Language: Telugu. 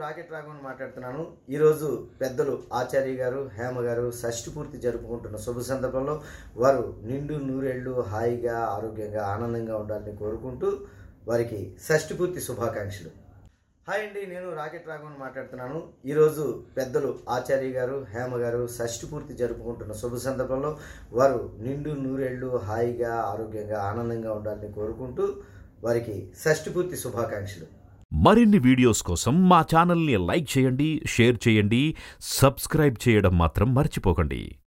రాకెట్ రాఘవన్ మాట్లాడుతున్నాను. ఈరోజు పెద్దలు ఆచార్య గారు, హేమ గారు షష్టిపూర్తి జరుపుకుంటున్న శుభ సందర్భంలో వారు నిండు నూరేళ్లు హాయిగా, ఆరోగ్యంగా, ఆనందంగా ఉండాలని కోరుకుంటూ వారికి షష్టిపూర్తి శుభాకాంక్షలు. హాయ్ అండి, నేను రాకెట్ రాఘవన్ మాట్లాడుతున్నాను. ఈరోజు పెద్దలు ఆచార్య గారు, హేమ గారు షష్టిపూర్తి జరుపుకుంటున్న శుభ సందర్భంలో వారు నిండు నూరేళ్లు హాయిగా, ఆరోగ్యంగా, ఆనందంగా ఉండాలని కోరుకుంటూ వారికి షష్టిపూర్తి శుభాకాంక్షలు. మరిన్ని వీడియోస్ కోసం మా ఛానల్ని లైక్ చేయండి, షేర్ చేయండి, సబ్స్క్రైబ్ చేయడం మాత్రం మర్చిపోకండి.